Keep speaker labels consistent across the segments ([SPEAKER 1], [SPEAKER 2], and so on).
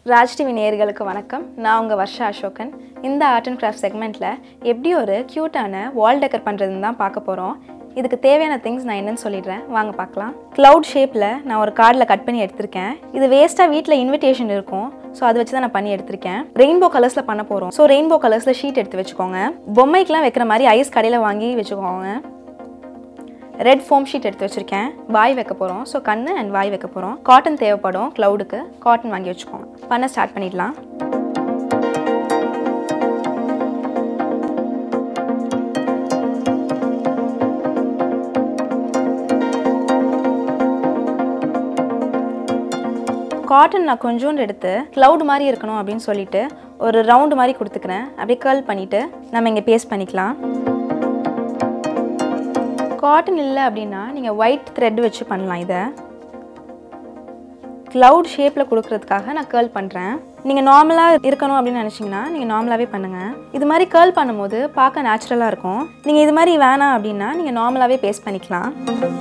[SPEAKER 1] RajTv நேயர்களுக்கு வணக்கம். நான் உங்க வர்ஷா அசோகன். இந்த ஆர்ட் அண்ட் கிராஃப்ட் செக்மெண்ட்ல எப்படி ஒரு கியூட்டான வால் டெக்கர் பண்றதுன்னு தான் பார்க்க போறோம். இதுக்கு தேவையான திங்ஸ் நான் என்னன்னு சொல்லிடுறேன். வாங்க பார்க்கலாம். கிளவுட் ஷேப்ல நான் ஒரு கார்ட்ல கட் பண்ணி எடுத்துர்க்கேன். இது வேஸ்டா வீட்ல இன்விடேஷன் இருக்கும். சோ அது வச்சு தான் நான் பண்ணி எடுத்துர்க்கேன். ரெயின்போ கலர்ஸ்ல பண்ண போறோம். சோ ரெயின்போ கலர்ஸ்ல ஷீட் எடுத்து வெச்சுக்கோங்க. பொம்மைக்குலாம் வைக்கிற மாதிரி ஐஸ் கடையில வாங்கி வெச்சுக்கோங்க. ரெட் foam sheet எடுத்து வச்சிருக்கேன். வாய் வைக்க போறோம். சோ கண்ணு and வாய் வைக்க போறோம். காட்டன் தேவைப்படும் கிளவுடுக்கு. காட்டன் வாங்கி வச்சுக்கோங்க. பண்ண ஸ்டார்ட் பண்ணிடலாம். காட்டன் நான் கொஞ்சோண்டு எடுத்து கிளவுட் மாதிரி இருக்கணும் அப்படின்னு சொல்லிட்டு ஒரு ரவுண்ட் மாதிரி கொடுத்துக்கிறேன். அப்படியே கர்ல் பண்ணிட்டு நம்ம இங்க பேஸ்ட் பண்ணிக்கலாம். காட்டன் இல்லை அப்படின்னா நீங்கள் ஒயிட் த்ரெட் வச்சு பண்ணலாம். இதை கிளவுட் ஷேப்பில் கொடுக்கறதுக்காக நான் கேர்ள் பண்ணுறேன். நீங்கள் நார்மலாக இருக்கணும் அப்படின்னு நினச்சிங்கன்னா நீங்கள் நார்மலாகவே பண்ணுங்கள். இது மாதிரி கேர்ள் பண்ணும்போது பார்க்க நேச்சுரலாக இருக்கும். நீங்கள் இது மாதிரி வேணாம் அப்படின்னா நீங்கள் நார்மலாகவே பேஸ்ட் பண்ணிக்கலாம்.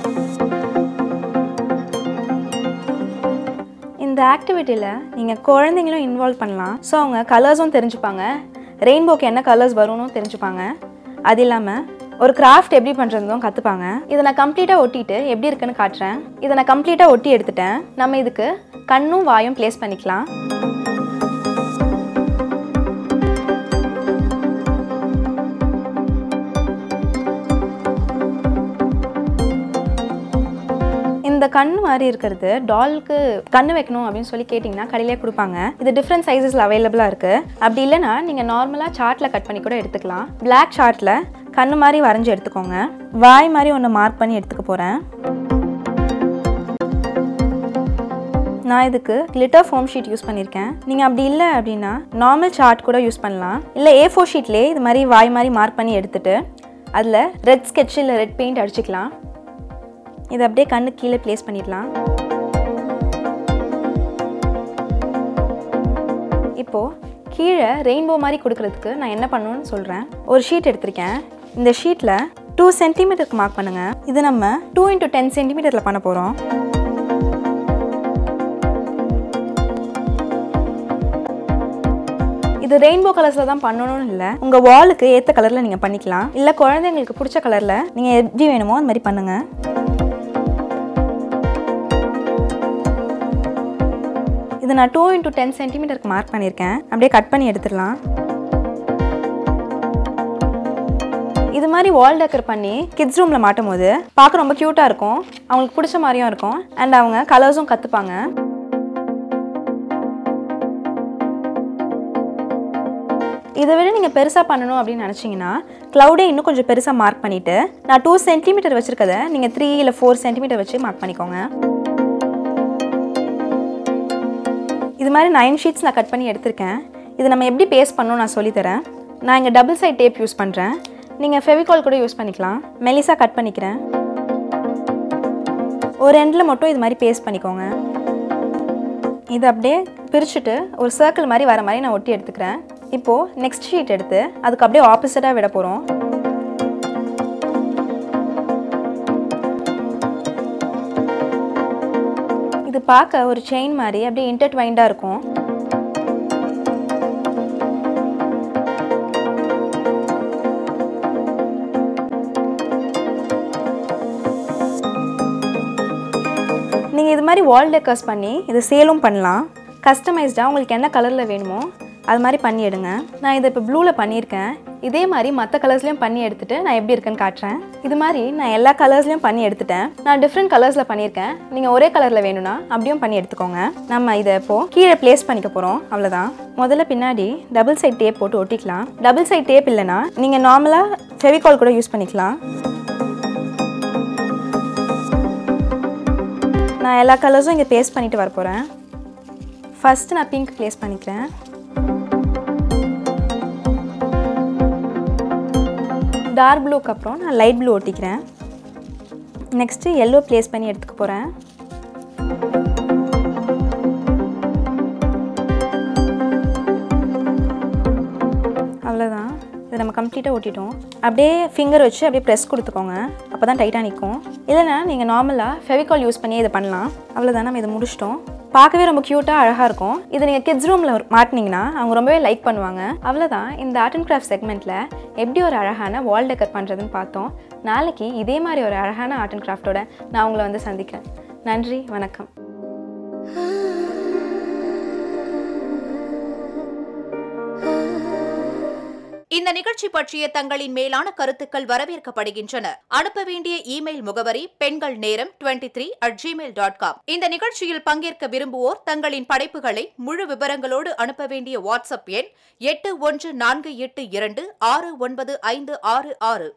[SPEAKER 1] இந்த ஆக்டிவிட்டியில் நீங்கள் குழந்தைங்களும் இன்வால்வ் பண்ணலாம். ஸோ அவங்க கலர்ஸும் தெரிஞ்சுப்பாங்க. ரெயின்போக்கு என்ன கலர்ஸ் வரும்னு தெரிஞ்சுப்பாங்க. அது இல்லாமல் ஒரு கிராஃப்ட் எப்படி பண்ணுறதும் கற்றுப்பாங்க. இதை நான் கம்ப்ளீட்டாக ஒட்டிட்டு எப்படி இருக்குன்னு காட்டுறேன். இதை நான் கம்ப்ளீட்டாக ஒட்டி எடுத்துட்டேன். நம்ம இதுக்கு கண்ணும் வாயும் ப்ளேஸ் பண்ணிக்கலாம். இந்த கண்ணு மாதிரி இருக்கிறது டாலுக்கு கண்ணு வைக்கணும் அப்படின்னு சொல்லி கேட்டிங்கன்னா கடையிலே கொடுப்பாங்க. இது டிஃப்ரெண்ட் சைஸஸில் அவைலபிளாக இருக்குது. அப்படி இல்லைன்னா நீங்கள் நார்மலாக சார்ட்டில் கட் பண்ணி கூட எடுத்துக்கலாம். பிளாக் சார்ட்டில் கண்ணு மாதிரி வரைஞ்சி எடுத்துக்கோங்க. வாய் மாதிரி ஒன்று மார்க் பண்ணி எடுத்துக்க போகிறேன். நான் இதுக்கு கிளிட்டர் foam sheet யூஸ் பண்ணியிருக்கேன். நீங்கள் அப்படி இல்லை அப்படின்னா நார்மல் சார்ட் கூட யூஸ் பண்ணலாம். இல்லை A4 ஷீட்லேயே இது மாதிரி வாய் மாதிரி மார்க் பண்ணி எடுத்துட்டு அதில் ரெட் ஸ்கெட்ச் இல்லை ரெட் பெயிண்ட் அடிச்சுக்கலாம். இதை அப்படியே கண்ணு கீழே ப்ளேஸ் பண்ணிடலாம். இப்போது கீழே ரெயின்போ மாதிரி கொடுக்கறதுக்கு நான் என்ன பண்ணணும்னு சொல்கிறேன். ஒரு ஷீட் எடுத்திருக்கேன். இந்த ஷீட்டில் 2 சென்டிமீட்டருக்கு மார்க் பண்ணுங்கள். இது நம்ம 2 × 10 சென்டிமீட்டரில் பண்ண போகிறோம். இது ரெயின்போ கலர்ஸில் தான் பண்ணணும்னு இல்லை. உங்கள் வாலுக்கு ஏற்ற கலரில் நீங்கள் பண்ணிக்கலாம். இல்லை குழந்தைங்களுக்கு பிடிச்ச கலரில் நீங்கள் எப்படி வேணுமோ அது மாதிரி பண்ணுங்கள். இது நான் 2 × 10 சென்டிமீட்டருக்கு மார்க் பண்ணியிருக்கேன். அப்படியே கட் பண்ணி எடுத்துடலாம். இது மாதிரி வால் டெக்கர் பண்ணி கிட்ஸ் ரூமில் மாட்டும் போது பார்க்க ரொம்ப க்யூட்டாக இருக்கும். அவங்களுக்கு பிடிச்ச மாதிரியும் இருக்கும். அண்ட் அவங்க கலர்ஸும் கற்றுப்பாங்க. இதை விட நீங்கள் பெருசாக பண்ணணும் அப்படின்னு நினச்சிங்கன்னா க்ளவுடே இன்னும் கொஞ்சம் பெருசாக மார்க் பண்ணிவிட்டு நான் 2 சென்டிமீட்டர் வச்சுருக்கதை நீங்கள் 3 இல்லை 4 சென்டிமீட்டர் வச்சு மார்க் பண்ணிக்கோங்க. இது மாதிரி 9 ஷீட்ஸ் நான் கட் பண்ணி எடுத்திருக்கேன். இது நம்ம எப்படி பேஸ்ட் பண்ணணும் நான் சொல்லித்தரேன். நான் இங்கே டபுள் சைட் டேப் யூஸ் பண்ணுறேன். நீங்கள் ஃபெவிகால் கூட யூஸ் பண்ணிக்கலாம். மெலிசா கட் பண்ணிக்கிறேன். ஒரு எண்டில் மட்டும் இது மாதிரி பேஸ்ட் பண்ணிக்கோங்க. இது அப்படியே பிரிச்சுட்டு ஒரு சர்க்கிள் மாதிரி வர மாதிரி நான் ஒட்டி எடுத்துக்கிறேன். இப்போது நெக்ஸ்ட் ஷீட் எடுத்து அதுக்கு அப்படியே ஆப்போசிட்டாக விட போகிறோம். இது பார்க்க ஒரு செயின் மாதிரி அப்படியே இன்டர்ட்வைண்டாக இருக்கும். நீங்கள் இது மாதிரி வால் டெக்கர்ஸ் பண்ணி இது சேலும் பண்ணலாம். கஸ்டமைஸ்டாக உங்களுக்கு என்ன கலரில் வேணுமோ அது மாதிரி பண்ணி எடுங்க. நான் இதை இப்போ ப்ளூவில் பண்ணியிருக்கேன். இதே மாதிரி மற்ற கலர்ஸ்லையும் பண்ணி எடுத்துகிட்டு நான் எப்படி இருக்குன்னு காட்டுறேன். இது மாதிரி நான் எல்லா கலர்ஸ்லையும் பண்ணி எடுத்துட்டேன். நான் டிஃப்ரெண்ட் கலர்ஸில் பண்ணியிருக்கேன். நீங்கள் ஒரே கலரில் வேணும்னா அப்படியும் பண்ணி எடுத்துக்கோங்க. நம்ம இதை இப்போது கீழே ப்ளேஸ் பண்ணிக்க போகிறோம். அவ்வளோதான். முதல்ல பின்னாடி டபுள் சைட் டேப் போட்டு ஒட்டிக்கலாம். டபுள் சைட் டேப் இல்லைன்னா நீங்கள் நார்மலாக ஃபெவிகால் கூட யூஸ் பண்ணிக்கலாம். நான் எல்லா கலர்ஸும் இங்கே பேஸ்ட் பண்ணிட்டு வர போகிறேன். ஃபஸ்ட்டு நான் பிங்க் ப்ளேஸ் பண்ணிக்கிறேன். டார்க் ப்ளூக்கு அப்புறம் நான் லைட் ப்ளூ ஒட்டிக்கிறேன். நெக்ஸ்ட்டு எல்லோ ப்ளேஸ் பண்ணி எடுத்துக்க போகிறேன். அவ்வளோதான். இதை நம்ம கம்ப்ளீட்டாக ஒட்டிட்டோம். அப்படியே ஃபிங்கர் வச்சு அப்படியே ப்ரெஸ் கொடுத்துக்கோங்க. அப்போ தான் டைட்டாக நிற்கும். இல்லைனா நீங்கள் நார்மலாக ஃபெவிகால் யூஸ் பண்ணி இதை பண்ணலாம். அவ்வளோதான், நம்ம இதை முடிச்சிட்டோம். பார்க்கவே ரொம்ப க்யூட்டாக அழகாக இருக்கும். இது நீங்கள் கிட்ஸ் ரூமில் மாட்டினீங்கன்னா அவங்க ரொம்பவே லைக் பண்ணுவாங்க. அவ்வளோதான், இந்த ஆர்ட் அண்ட் கிராஃப்ட் செக்மெண்ட்டில் எப்படி ஒரு அழகான வால் டெக்கர் பண்ணுறதுன்னு பார்த்தோம். நாளைக்கு இதே மாதிரி ஒரு அழகான ஆர்ட் அண்ட் கிராஃப்டோட நான் உங்களை வந்து சந்திக்கிறேன். நன்றி, வணக்கம்.
[SPEAKER 2] இந்த நிகழ்ச்சி பற்றிய தங்களின் மேலான கருத்துக்கள் வரவேற்கப்படுகின்றன. அனுப்ப வேண்டிய இமெயில் முகவரி pengal23@gmail.com. இந்த நிகழ்ச்சியில் பங்கேற்க விரும்புவோர் தங்களின் படைப்புகளை முழு விவரங்களோடு அனுப்ப வேண்டிய வாட்ஸ்அப் எண் 8148269566.